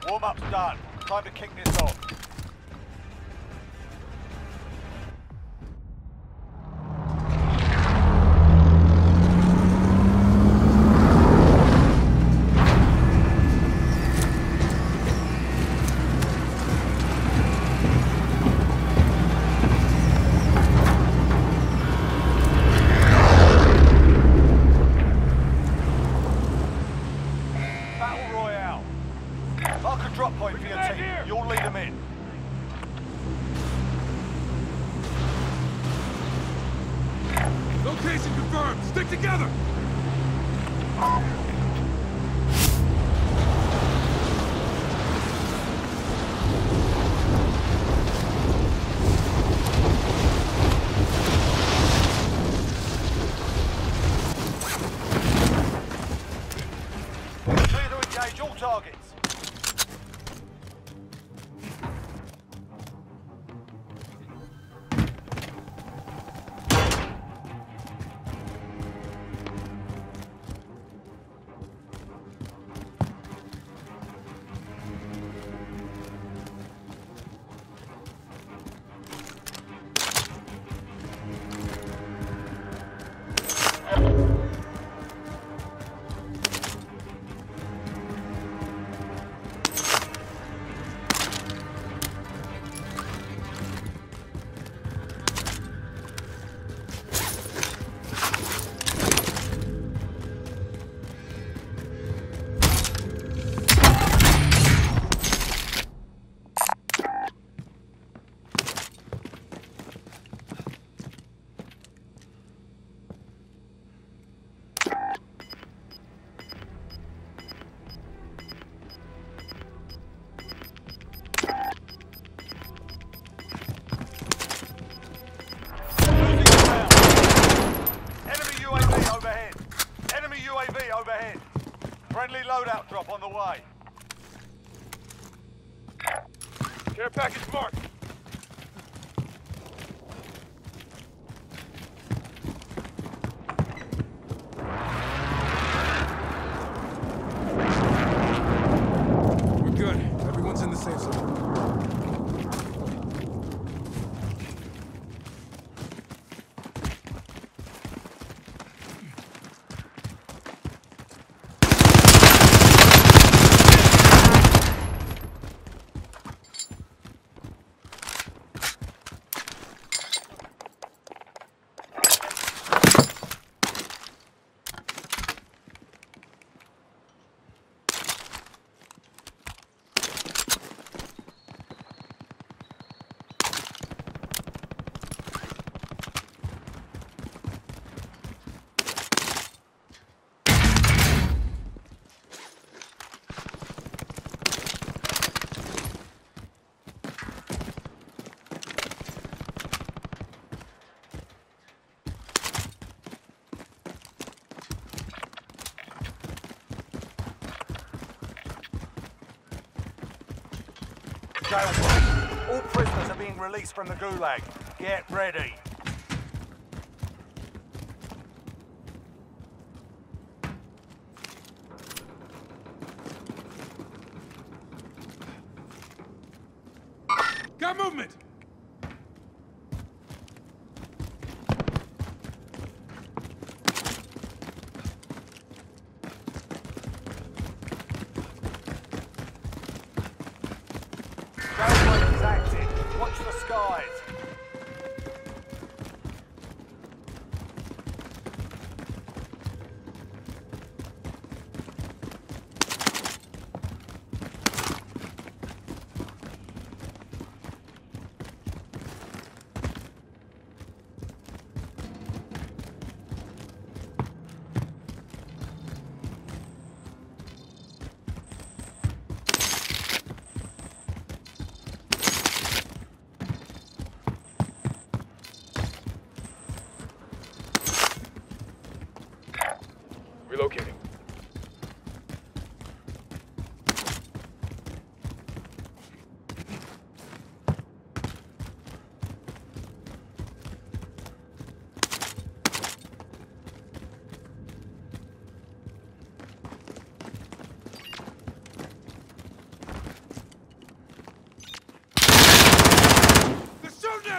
Warm-up's done. Time to kick this off. Drop point for your team. You'll lead them in. Location confirmed. Stick together. Clear to engage all targets. Overhead. Friendly loadout drop on the way. Care package marked. We're good. Everyone's in the safe zone. Jailbreak. All prisoners are being released from the Gulag. Get ready. Got movement! Jailbreak is active. Watch the skies.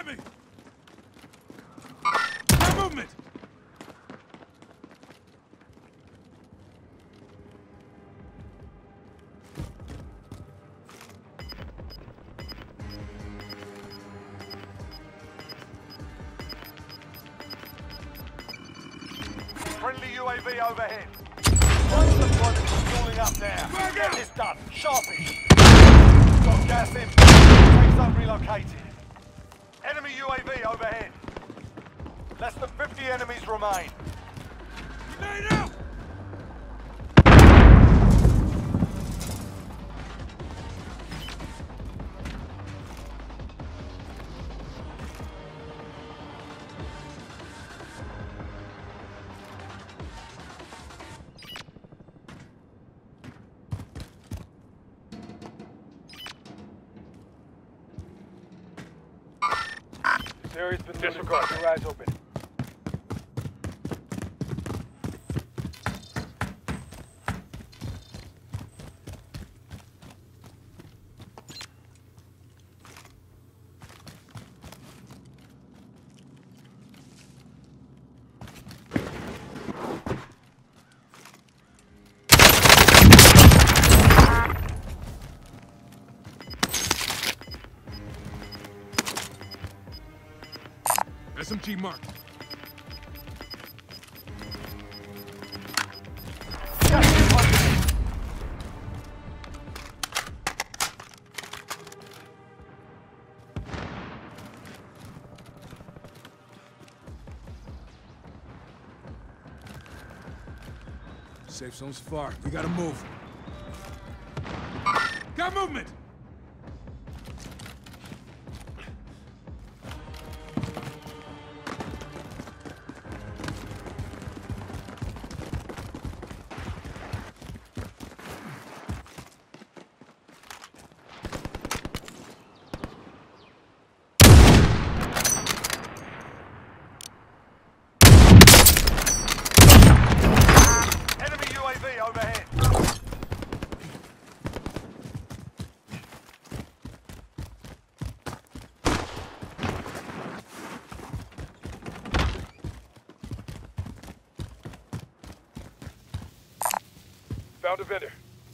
me! Got movement! Friendly UAV overhead. Find the one that's falling up now. Get this done. Sharpish. Got gas in. Safe zone relocated. Enemy UAV overhead. Less than 50 enemies remain. Grenade out! Area's been disregard. Your eyes open. SMG marked. Safe zone's far. We gotta move. Got movement! Overhead. Found a vendor.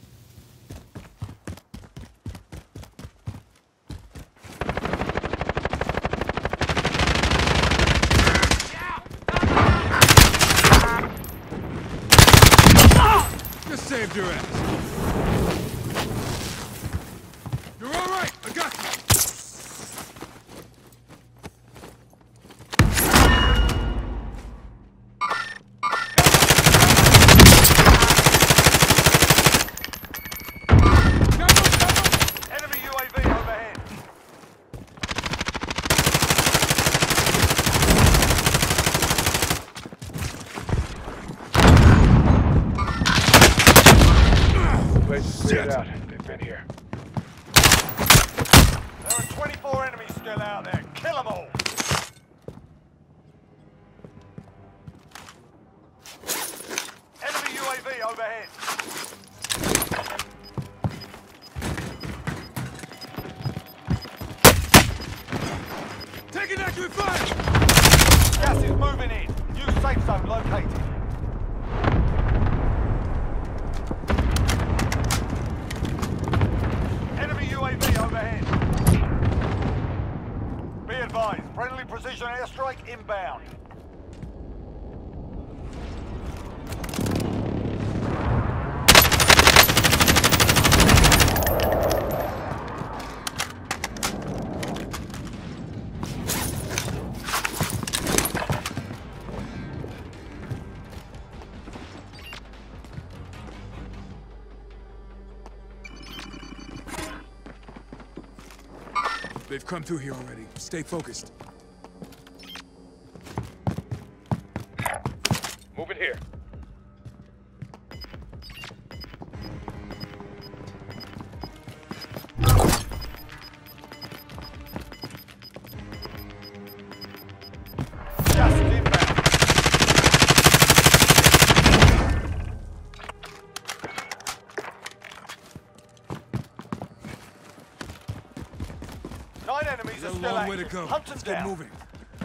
Just saved your ass. You're all right. I got you. Enemy UAV overhead. Place is cleared out. They've been here. There are 24 enemies still out there. Kill them all. Enemy UAV overhead. Taking accurate fire! Gas is moving in. New safe zone located. Enemy UAV overhead. Be advised, friendly precision airstrike inbound. They've come through here already. Stay focused. Moving here. Gas is inbound. 9 enemies are There's a still long way to active. go. Hunt them Let's get down. moving.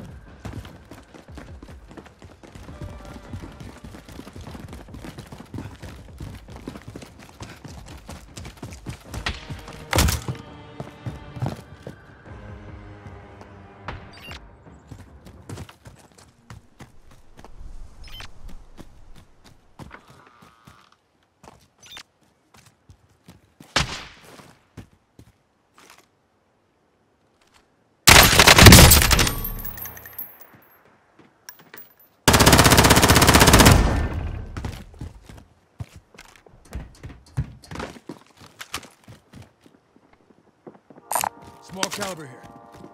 Small caliber here.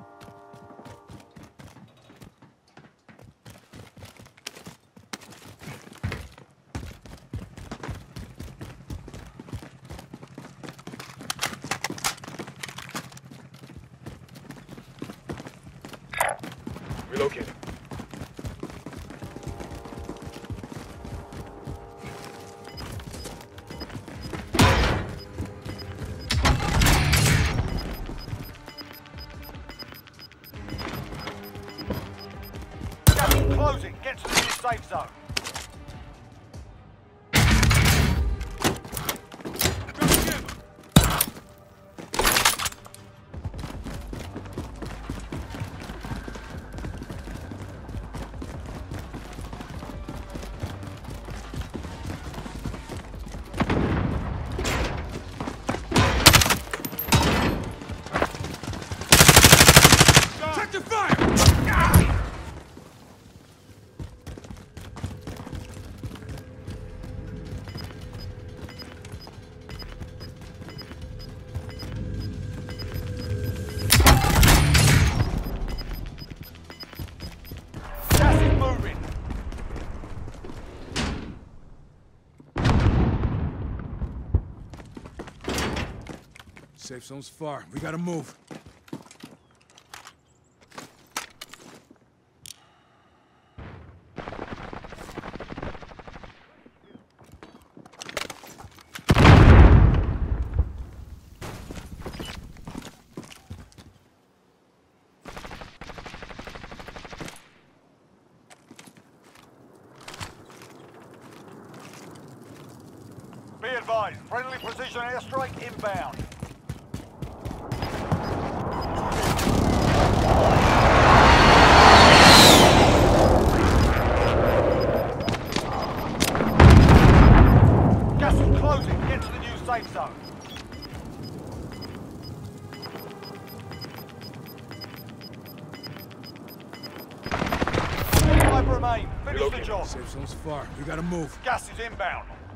Relocating. Gas is closing. Get to the new safe zone. Check the fire! Gas is moving. Safe zone's far. We gotta move. Be advised, friendly precision airstrike inbound. Gas is closing. Get to the new safe zone. 25 remain. Finish the job. Safe zone's far. We gotta move. Gas is inbound.